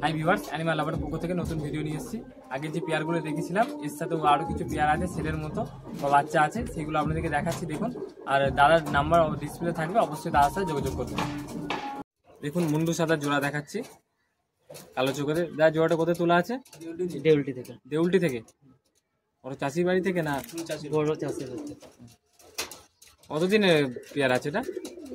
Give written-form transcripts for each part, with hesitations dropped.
Hi viewers, animal লাভার পক্ষ থেকে নতুন ভিডিও নিয়ে এসেছি। আগে যে পেয়ারগুলো দেখেছিলাম এর সাথে আরও কিছু পেয়ার আছে সেলের মতো বা বাচ্চা আছে, সেগুলো আপনাদেরকে দেখাচ্ছি দেখুন। আর দাদার নাম্বার ডিসপ্লে থাকবে, অবশ্যই দাদার সাথে যোগাযোগ করবেন। দেখুন মুন্ডু সাদা জোড়া দেখাচ্ছি, কালো চোখের। দাদা জোড়াটা কোথায় তোলা আছে? দেউলটি থেকে। দেউলটি থেকে? ওর চাষির বাড়ি থেকে না? বড় চাষের হচ্ছে। কতদিনের পেয়ার আছে এটা?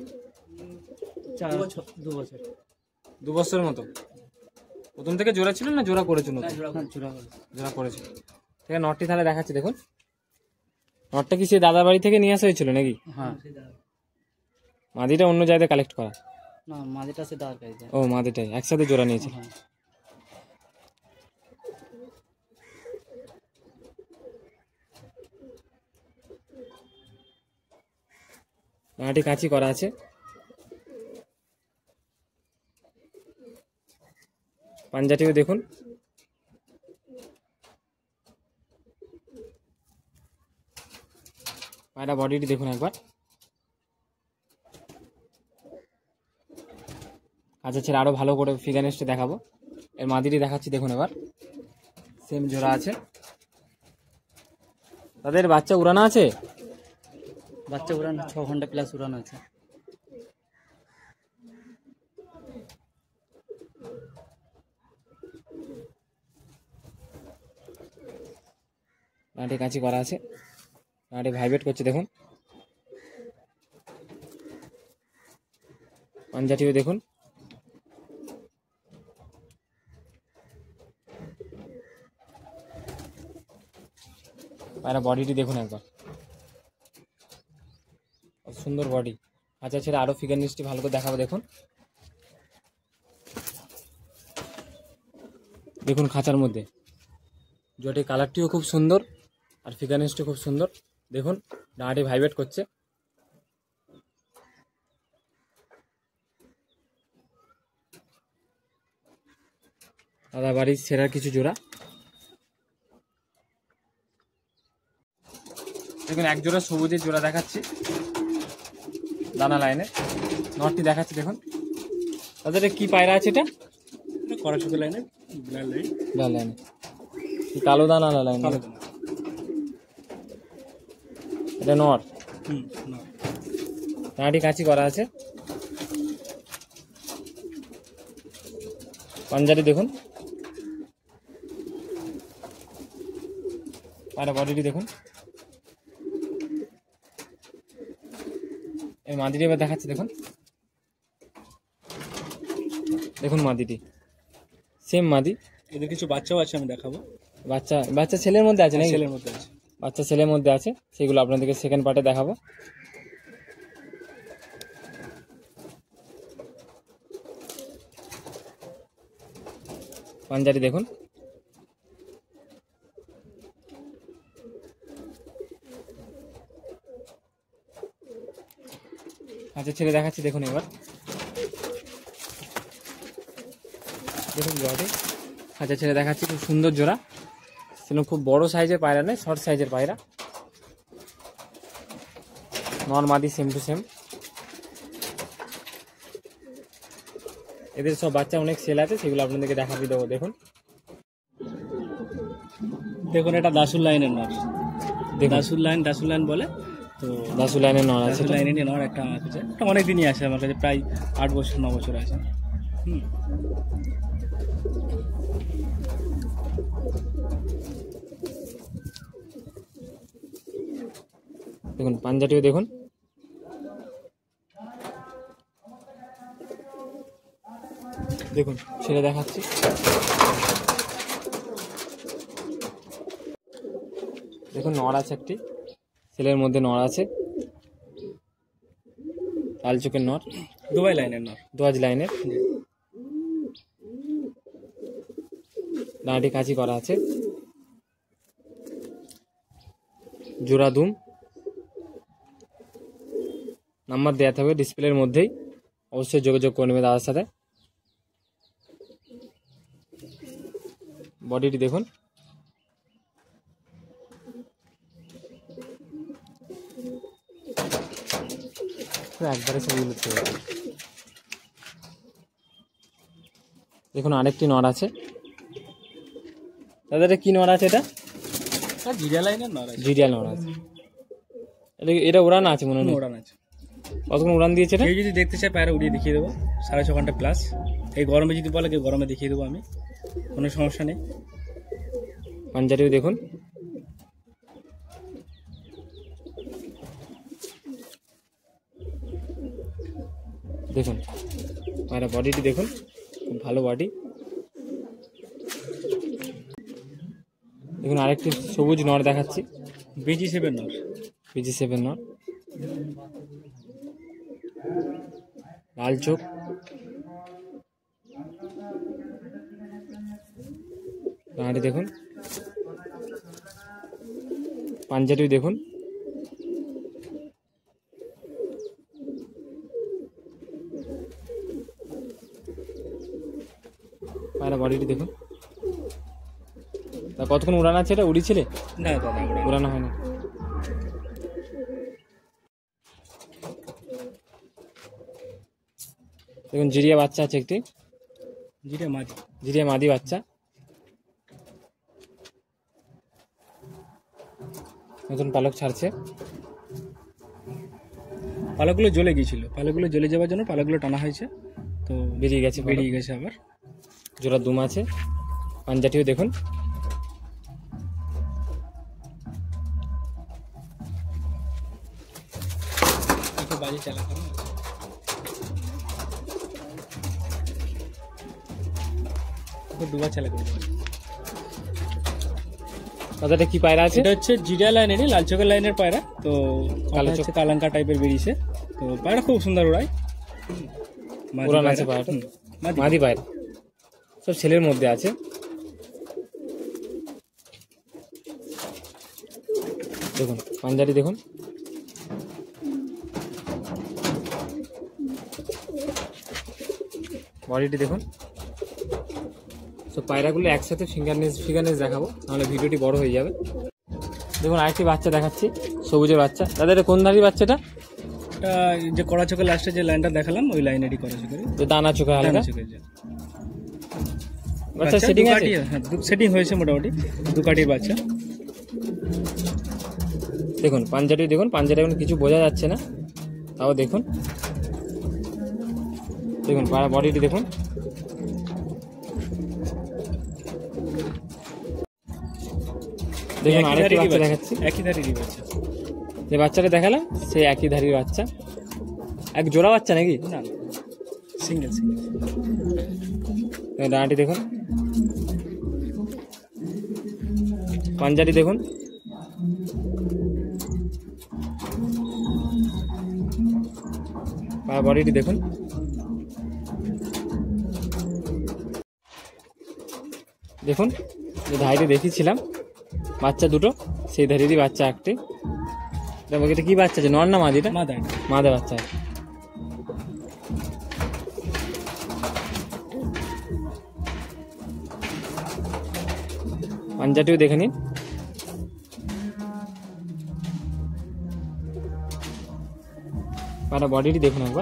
2 বছর। 2 বছরের মতো। প্রথম থেকে জোড়া ছিল না জোড়া করেছিল? জোড়া করেছিল। ঠিক আছে, নটটি তাহলে দেখাচ্ছি দেখুন। নটটা কি সে দাদার বাড়ি থেকে নিয়ে আসা হয়েছিল নাকি? হ্যাঁ। মাদিটা অন্য জায়গায় কালেক্ট করা? না, মাদিটা সে দাঁড় কাইছে। ও মাদিটাই একসাথে জোড়া নিয়েছিল। নাটি কাঁচি করা আছে। পাঞ্জাটিও দেখুন। পায়রা বডিটি দেখুন একবার। কাছে ছেড়ে আরো ভালো করে ফিগারেস্টে দেখাবো। এর মাদিটি দেখাচ্ছি দেখুন এবার। সেম জোড়া আছে। তাদের বাচ্চা উড়ানো আছে? বাচ্চা উড়ানো 6 ঘন্টা প্লাস উড়ানো আছে। নাটি কাঁচি করা আছে। নাটি ভাইব্রেট করছে দেখুন। পাঞ্জাটিও দেখুন। পায়রা বডিটি দেখুন একবার, সুন্দর বডি। আচ্ছা ছেড়ে আরো ফিগার নিচটি ভালো করে দেখাবো দেখুন। দেখুন খাঁচার মধ্যে জটি কালারটিও খুব সুন্দর আর ফিগার নিচটি খুব সুন্দর দেখুন। ডাঁটি ভাইব্রেট করছে। দাদা বাড়ির সেরার কিছু জোড়া দেখুন। এক জোড়া সবুজের জোড়া দেখাচ্ছি দানা লাইনে। নটটি দেখাচ্ছি দেখুন। তাদের কি পায়রা আছে? এটা কড়াশুকে লাইনে, লাল লাইনে। কালো দানা লাল লাইনে। এটা নর। নাটি কাঁচি করা আছে। পাঞ্জাটি দেখুন। পায়রা বডিটি দেখুন। এই মাদিটি এবার দেখাচ্ছি দেখুন। দেখুন মাদিটি সেম মাদি। এদের কিছু বাচ্চাও আছে, আমি দেখাবো। বাচ্চা ছেলের মধ্যে আছে নাকি? ছেলের মধ্যে আছে। বাচ্চা ছেলের মধ্যে আছে, সেগুলো আপনাদেরকে সেকেন্ড পার্টে দেখাবো। পাঞ্জাটি দেখুন। আচ্ছা ছেলে দেখাচ্ছি দেখুন এবার। দেখুন জোড়াটি। আচ্ছা ছেলে দেখাচ্ছি, খুব সুন্দর জোড়া। সেরকম খুব বড় সাইজের পায়রা নয়, শর্ট সাইজের পায়রা। নর মাদি সেম টু সেম। এদের সব বাচ্চা অনেক সেল আছে, সেগুলো আপনাদেরকে দেখাবি দেবো দেখুন। দেখুন এটা দাসুর লাইনের নর। দাসুর লাইন বলে তো। দাসু লাইনের নর আছে। লাইনের নর একটা আমার কাছে, এটা অনেক দিনই আছে আমার কাছে, প্রায় 8 বছর 9 বছর আছে। দেখুন পাঞ্জাটিও দেখুন। দেখুন ছেলে দেখাচ্ছি। দেখুন নর আছে একটি, ছেলের মধ্যে নর আছে। লাল চোখের নর, দুবাই লাইনের নর, দোয়াজ লাইনের। ডাঁটি কাঁচি করা আছে। জোড়া দুম। নাম্বার দেওয়া থাকবে ডিসপ্লের মধ্যেই, অবশ্যই যোগাযোগ করে নেবে দাদার সাথে। বডিটি দেখুন। একবারে ছবি উঠতে হবে। দেখুন আরেকটি নর আছে। দাদা এটা কি নর আছে? এটা জিরিয়া লাইনের নর আছে। জিরিয়া নর আছে। এটা উড়ান আছে মনে হয়? উড়ান আছে। কতক্ষণ উড়ান দিয়েছে এটা? কেউ যদি দেখতে চায় পায়রা উড়িয়ে দেখিয়ে দেবো, 6.5 ঘন্টা প্লাস। এই গরমে যদি বলে কেউ গরমে দেখিয়ে দেবো আমি, কোনো সমস্যা নেই। পাঞ্জাটিও দেখুন, দেখুন পায়রা বডিটি দেখুন, খুব ভালো বডি। দেখুন আরেকটি সবুজ নর দেখাচ্ছি, BG7 নর। BG7 নর, লাল চোখ। ডানাটি দেখুন, পাঞ্জাটিও দেখুন, পায়রা বডিটি দেখুন। তা কতক্ষণ উড়ানো আছে? এটা উড়িয়েছিলে? না দাদা উড়ানো হয়নি। দেখুন জিরিয়া বাচ্চা আছে একটি, জিরিয়া মাদি বাচ্চা, নতুন পালক ছাড়ছে। পালকগুলো জ্বলে গিয়েছিল, পালকগুলো জ্বলে যাওয়ার জন্য পালকগুলো টানা হয়েছে, তো বেরিয়ে গেছে, বেরিয়ে গেছে আবার। জোড়া দুম আছে। পাঞ্জাটিও দেখুন, একটু বাজে চালা করো, দুবার চালা করে। দাদা এটা কি পায়রা আছে? এটা হচ্ছে জিরিয়া লাইনেরই, লাল চোখের লাইনের পায়রা। তো কালো চোখ কালাঙ্কা টাইপের বেরিয়েছে। তো পায়রা খুব সুন্দর ওড়ায়, উড়ান আছে পায়রাটা, মাদি পায়রা, সব ছেলের মধ্যে আছে। দেখুন পাঞ্জাটি দেখুন, বডিটি দেখুন। তো পায়রাগুলো একসাথে ফিঙ্গারনেস দেখাবো, নাহলে ভিডিওটি বড় হয়ে যাবে। দেখুন আরেকটি বাচ্চা দেখাচ্ছি, সবুজের বাচ্চা। দাদা এটা কোন ধারি বাচ্চাটা? এটা যে কড়া চোখের লাস্টে যে লাইনটা দেখালাম, ওই লাইনেরই কড়া চোখের, দানা চোখে হালকা চোখের যে বাচ্চা। সেটিং আছে? হ্যাঁ, সেটিং হয়েছে মোটামুটি, দুকাটির বাচ্চা। দেখুন পাঞ্জাটি দেখুন, পাঞ্জাটি এখন কিছু বোঝা যাচ্ছে না, তাও দেখুন। দেখুন বডিটি দেখুন, দেখুন আরেকটি বাচ্চা দেখাচ্ছি, একই ধারেরই বাচ্চা। যে বাচ্চাটা দেখালাম সেই একই ধারির বাচ্চা। এক জোড়া বাচ্চা নাকি? না, সিঙ্গেল। ডানাটি দেখুন, পাঞ্জাটি দেখুন, বডিটি দেখুন। দেখুন যে ধাইটি দেখিয়েছিলাম বাচ্চা দুটো, সেই ধারেরই বাচ্চা একটি। এটা কি বাচ্চা আছে, নর না মাদিটা? মাদা বাচ্চা। পাঞ্জাটিও দেখে নিন, বডিটি দেখুন একবার।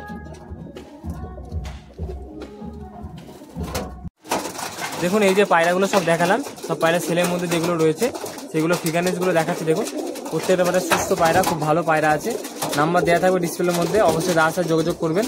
দেখুন এই যে পায়রাগুলো সব দেখালাম, সব পায়রা ছেলের মধ্যে যেগুলো রয়েছে সেগুলো ফিগারনেসগুলো দেখাচ্ছি। দেখুন প্রত্যেকটা পায়রা সুস্থ পায়রা, খুব ভালো পায়রা আছে। নাম্বার দেওয়া থাকবে ডিসপ্লের মধ্যে, অবশ্যই দাদার সাথে যোগাযোগ করবেন।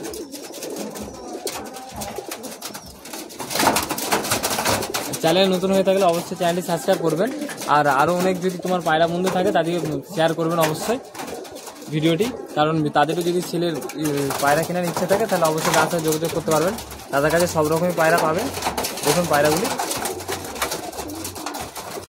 চ্যানেল নতুন হয়ে থাকলে অবশ্যই চ্যানেলটি সাবস্ক্রাইব করবেন। আর আরও অনেক যদি তোমার পায়রা বন্ধু থাকে তাদেরকে শেয়ার করবেন অবশ্যই ভিডিওটি, কারণ তাদেরও যদি ছেলের পায়রা কেনার ইচ্ছা থাকে তাহলে অবশ্যই দাদার সাথে যোগাযোগ করতে পারবেন। দাদার কাছে সব রকমই পায়রা পাবেন। দেখুন পায়রাগুলি